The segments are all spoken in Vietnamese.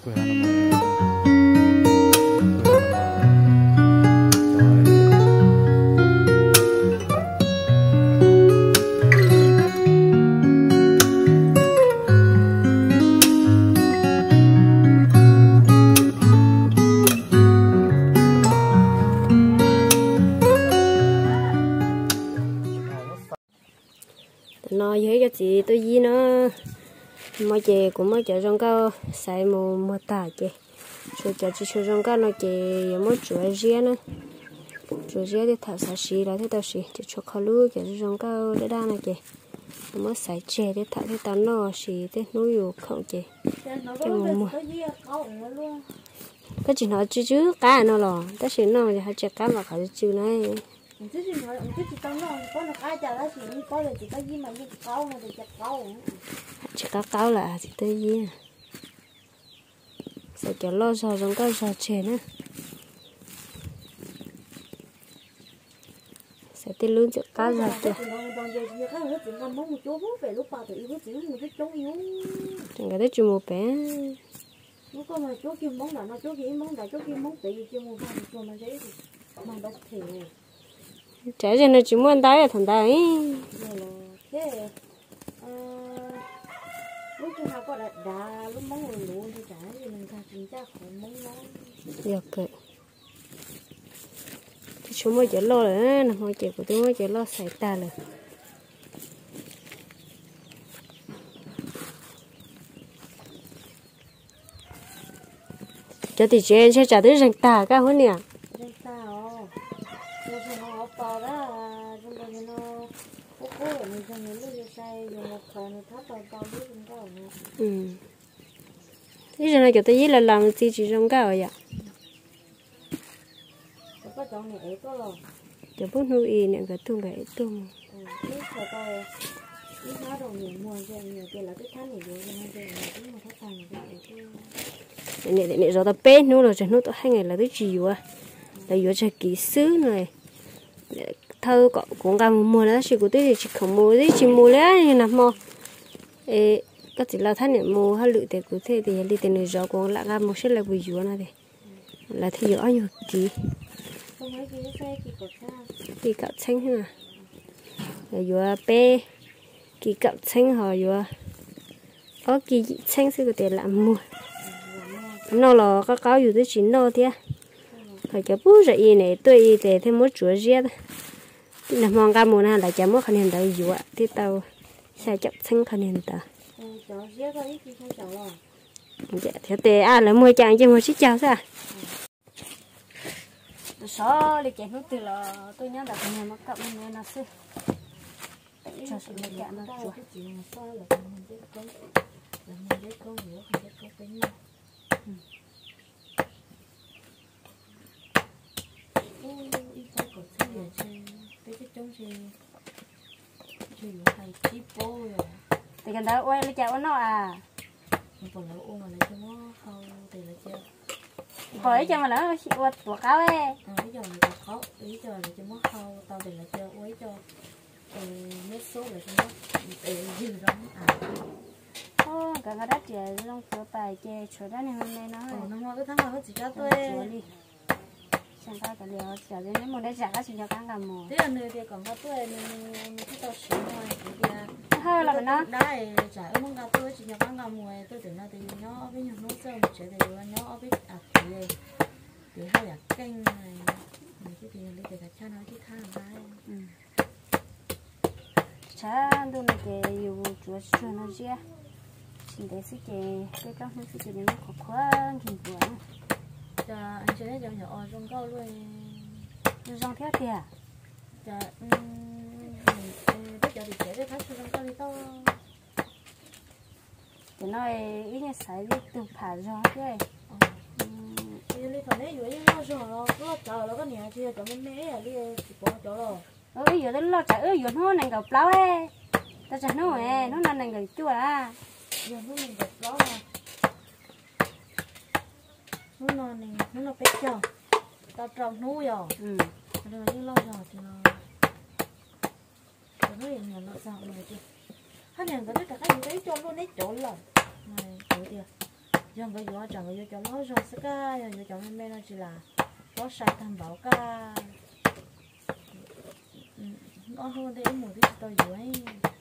cửa hàng là nó dưới cái gì tôi gì nó mà chị cũng mới chờ trong cao xài một tả chị rồi chờ chị chờ trong cao nó chị mới chuối riêng nữa chuối riêng thì thả xả xí là thế tao xí chị cho khó lú chờ trong cao để đa này chị mới xài chè để thả thế tao nó xí thế nuôiอยู่không chị cái mùa cái chị nói chứ cá nó lò cái chị nó thì hai chè cá mà khỏi chứ này chứ gì nói chứ chỉ tao nói có được ai chả là chỉ có là chỉ có gì mà gì câu mà thì chặt câu chỉ có câu là chỉ tới gì sẽ cho lo sao giống câu sao chè nữa sẽ tới luôn chợ cá rồi kìa chẳng cái đấy chỉ một bé nó có mà chỗ kia món là nó chỗ kia món là chỗ kia món tự chưa mua vào cho mà đấy mà đắt thì trái cho nó chỉ muốn đái là thằng ta ấy thế lúc chúng ta có đá lúc món người luôn thì trái thì mình thà chính chắc không món nó được rồi thì chúng mới chỉ lo rồi nè hồi chiều của tôi mới chỉ lo xài ta rồi cho thì chị sẽ trả tới răng ta cả hơn nè to đó chúng ta nó cố mình cho nó lấy say rồi một phần nó thắp vào bao biết không có thế giờ này cho tôi là làm gì chỉ trong cái rồi ạ có chọn này có rồi cho bố nuôi nè cái tung cái tung cái phải coi cái nó đồ nhiều mua cho nhiều cái là cái tháng này rồi nên cái là cái mà thắp vàng cái này rồi tao bé nữa rồi nó tao 2 ngày là tới chiều à là vừa cho kỹ sư này thâu cũng cầm mua nó chỉ của tôi thì chỉ không mua đấy chỉ mua lấy như nào mà có chỉ là thanh này mua hay lựa tiền của thế thì đi tiền này rồi còn lại cầm một số là bị dùa này thì là thì dùa nhiều kỹ kỹ cạo xanh ha là dùa bé kỹ cạo xanh họ dùa có kỹ xanh sẽ có tiền làm mua nó là có cáo dù tới chín nó thế phải cho bố rồi này tôi để thêm một chuột riết nằm mong cả mùa nào là chả mất khả năng đâu dùa thì tao sẽ chọc xanh khả năng tao dạ thế thì là mua chàng cho một chiếc chào sao số đi chèn nước từ là tôi nhớ đặt nhà mắc cặp nên nó xí cho sự lấy chạm nó chuột thì gần đó quay lấy chảo nó à hỏi cho mà lỡ qua tuổi cáo ấy bây giờ là khó bây giờ là cho nó khâu tao để là cho quấy cho nét số là cho nó để dư rong cả cái đất chè trong cửa bài chè chuột đó này hôm nay nó nó cái tháng nào nó chỉ cho tôi xem ta cái điều chả đến mấy mùa đấy chả có chuyện cho cá làm mùa thế là nơi thì còn có tôi mình thích tao xíu thôi hơi là nó đấy chả muốn gặp tôi chỉ cho cá làm mùa tôi tưởng là thì nó với nhau nó sơ một chế thì nó biết thì hơi kênh này cái thì lấy để cho nó chứ thang cái chả tôi này cái yêu chuột cho nó chứ chỉ để xí cái trong xí cái nó khó quá kinh quá anh chơi cho nhỏ trong câu luôn trong theo kìa bây giờ thì chế để phát trong câu đi to cái nói ít nhất sai đi từ phá gió chứ đi thằng đấy rồi nó rồi nó chờ nó có nhà chưa cho mình mẹ à đi chỉ có chỗ rồi giờ nó chả giờ nó này gặp lão ấy ta chả nó nó này gặp chua à giờ nó này gặp lão à nó bé chờ tao trồng nuôi rồi rồi như lo rồi thì nó hiện là nó sao này chứ hắn nhận cái tất cả cái gì đấy cho luôn đấy trộn rồi này chỗ kìa chẳng có gió chẳng có gió cho nó rồi sẽ cái gió cho mẹ nó chỉ là có sai tham bảo ca nó hơn đấy một cái tôi dưới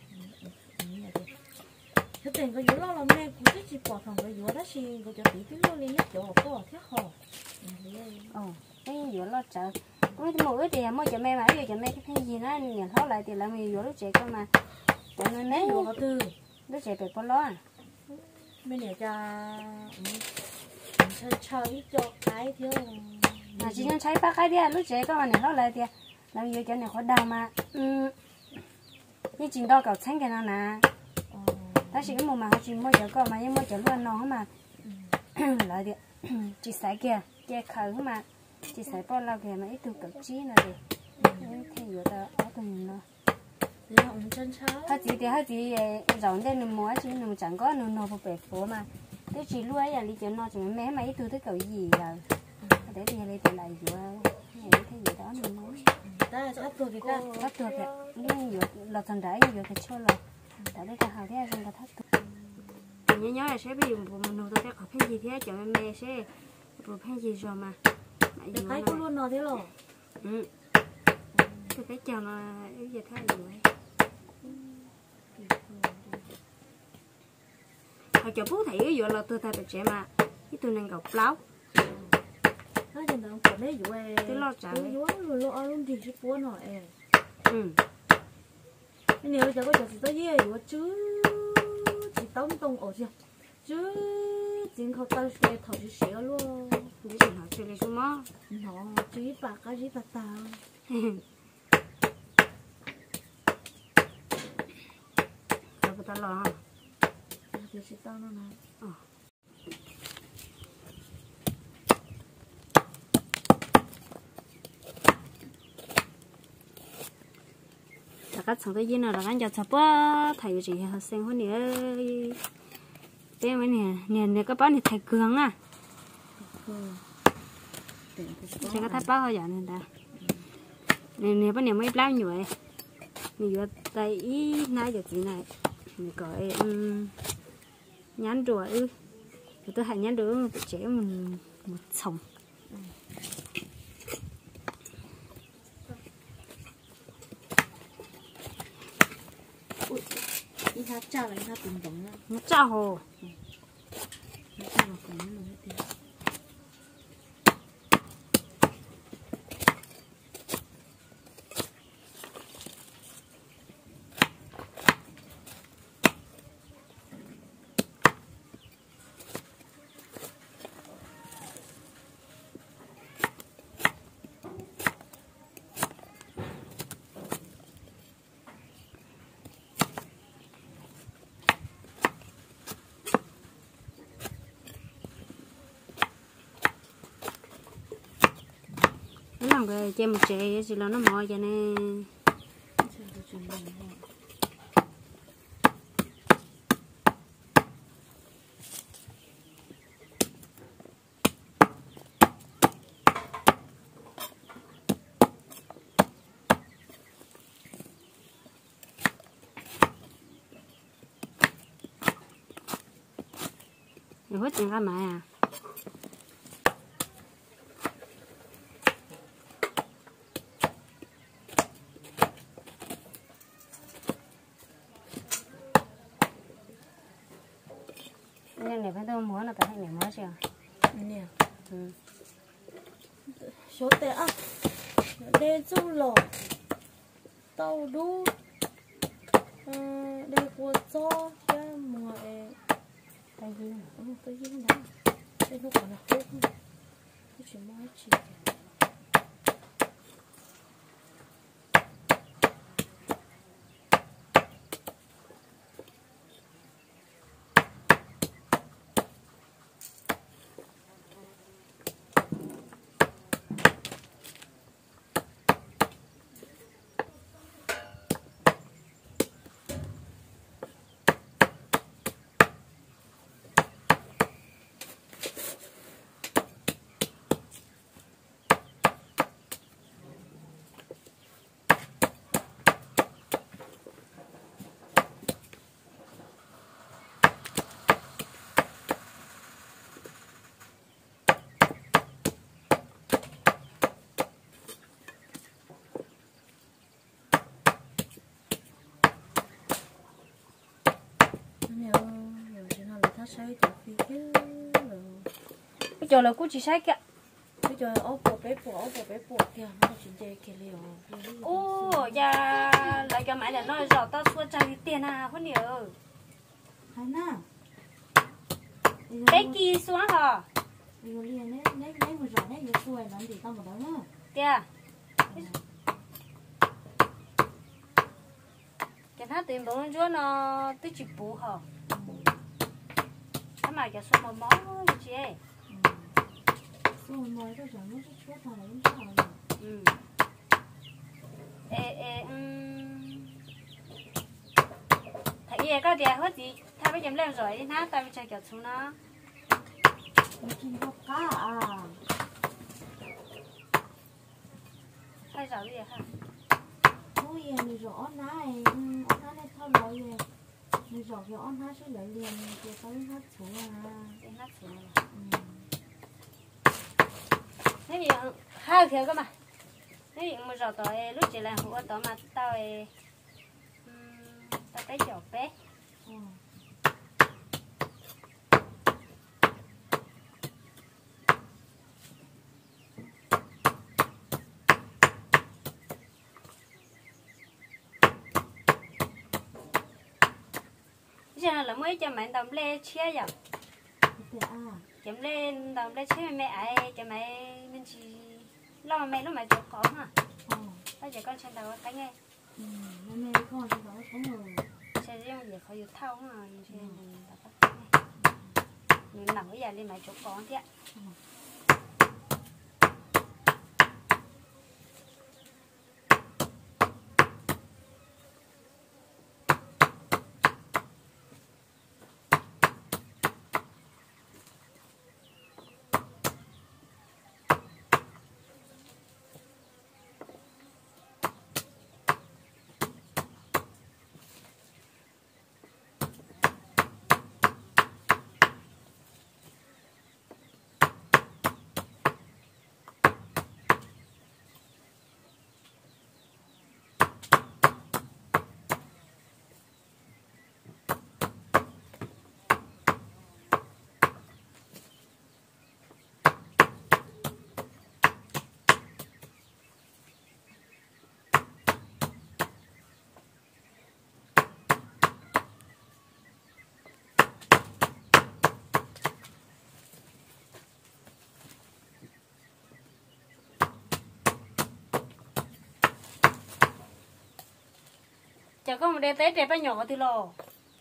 thế tiền có gió là mẹ cũng chỉ bỏ thằng cái gió đó xin có cho tí tí luôn lên chỗ có thiết họ cái gió lo chờ mỗi cái thì mỗi cho mẹ mà giờ cho mẹ cái gì nó nhận tháo lại thì làm gì gió lúc trẻ cơ mà cho nên mấy gió tư lúc trẻ phải có lo à mẹ nhà cha chơi cho cái thiếu mà chỉ nên thấy ba cái đi lúc trẻ cơ mà nhận tháo lại thì làm gì cho nên khó đau mà như chuyện đó cậu tránh cái nào nè ta chỉ cái mồm mà họ chỉ mua chợ cơ mà nhưng mua chợ luôn nó mà lại đi chỉ xài kia che khởi mà chỉ xài bao lâu kìa mà ít tu cậu chí nữa đi thì giờ ta ở tầng nó hai chị rộng đây nằm mua chứ nằm chẳng có nằm nằm bể phố mà cái chị luôn ấy là đi chợ nó chỉ mấy mấy tu tới cậu gì rồi để đi lấy tiền lại vừa cái gì đó mình nói ta áp tuột cái ta áp tuột kìa nhưng vừa lọt thành đáy vừa cái chua lọt tại đây cả hai thế rằng là thắt tuột nhớ là sẽ bị một nồi tôi sẽ có phê gì thế cho mẹ sẽ một phê gì rồi mà cái cũng luôn nó thế rồi cái chồng mà cái gì thay rồi hồi chỗ phú thị cái vụ là tôi thay bạch trẻ mà cái tôi nên gọc láo nó chẳng đâu có mấy vụ cái lo trả cái vụ rồi lo luôn thì chỉ cuốn rồi nếu giờ có giờ thì tôi về vụ chứ chỉ tông tông ở chưa chứ chínhเขาtao sẽ thầu chỉ xéo luôn cái gì họ chơi lấy số mó nó chỉ bạc cái gì bạc tao rồi người ta lo hả thì chỉ tao nó này các sống tới dưới nào là anh cho chập á thầy gì học sinh hôm nay bé mấy nè các bạn thì thầy cường à sẽ có tháp báo hơi giỏi nên ta nè bên này mới bao nhiêu vậy nhiều tay ý nay giờ gì này mình gọi nhắn rồi tôi hay nhắn được một trẻ một sòng đi tháp cha lại tháp bình tĩnh nó cha hồ làm cái chơi một chơi chỉ là nó mỏi cho nên rồi hết tiền ra mày à này phải tôi muốn là cái này mới chưa nè số tệ à đây chú lò tàu đu đây của cho cái mùa tay gì cái gì đó đây nó còn là tốt cái chuyện mới chỉ chơi thì phi chứ bây giờ là cô chỉ sai kìa bây giờ ô bộ bé bộ kìa nó chuyện chơi kia liều ô ya lại cái máy là nó rõ tao xua chạy tiền à con nhiều hay na bé kia xuống hả liều liền đấy một rõ đấy liều xuôi làm gì tao một đó nữa kìa cái thằng tiền bóng chúa nó tới chỉ bù hả cái mà cái số mỏ như chị ấy xuôi mồi tôi chẳng nó chúa thằng này cũng sao thấy gì có tiền hết gì thay bây giờ lên rồi nó tao bây giờ kiểu xuống nó mình chim có cá à thay rõ gì hả thôi mình rõ này thao lối gì mình rõ cái on hát sẽ lấy liền cái tao hát xuống à cái hát xuống nếu như hai kiểu cơ mà nếu như mà rõ tới lúc chỉ là hụt đó mà tao tới chỗ bé giờ là mới cho mẹ đồng lê chia vậy chấm lên đồng lê chia mẹ ấy cho mẹ mình chỉ lo mà mẹ lúc mẹ chụp có hả bây giờ con xem đầu cái nghe mẹ con xem đầu có người xe riêng gì khỏi được thâu hả xe mình nằm bây giờ lên mẹ chụp có thế chả có một đứa té trẻ bé nhỏ thì lo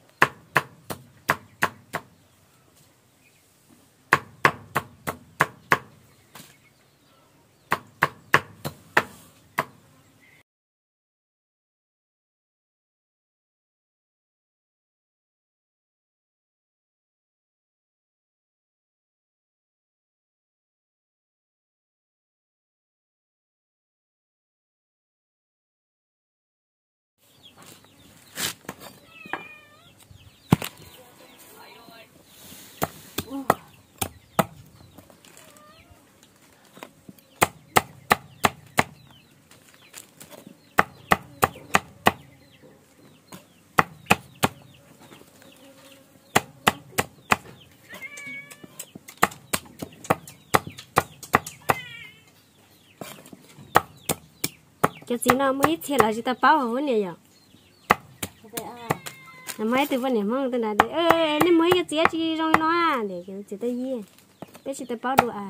cái gì nó mới thiệt là chỉ ta bảo hơn nè nhở là mấy từ vấn đề mong tên là để nên mới cái gì chỉ trong nó à để cái chỉ ta gì cái chỉ ta bảo đồ à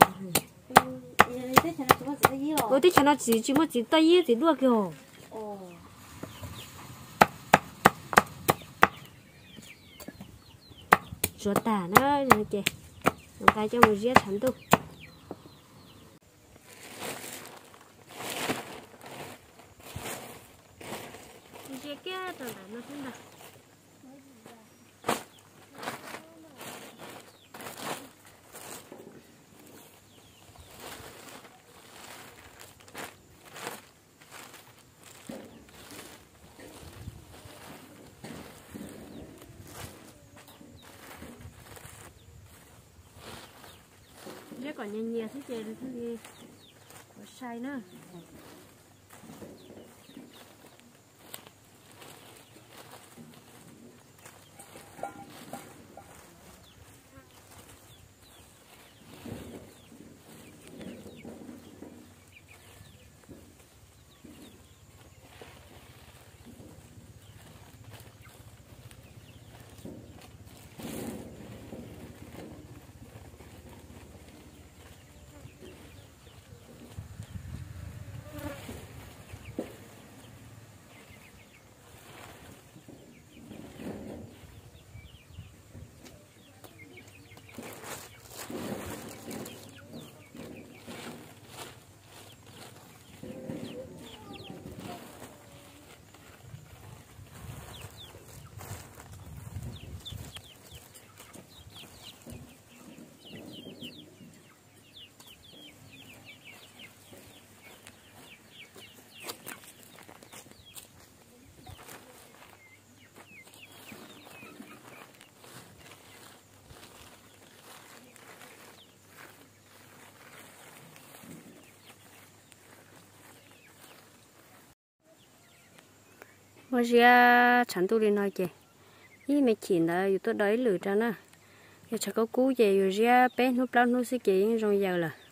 ôi thế cho nó chỉ một chỉ ta gì thì đua kìa chuột tả nó kìa một cái cho một giết thắng tu kia tao đã nó không được rất còn nhẹ nhẹ thế chơi thế gì có sai nữa mà ra chẳng tôi đi nói kì ý mấy chị đó tôi đói lử ra nè giờ chắc có cú gì rồi ra bé núp lắm núp xí kì rồi giờ là